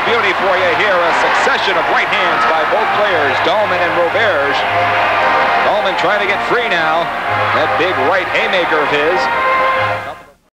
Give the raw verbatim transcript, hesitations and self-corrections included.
beauty for you here. A succession of right hands by both players, Dallman and Roberge. Dallman trying to get free now. That big right haymaker of his.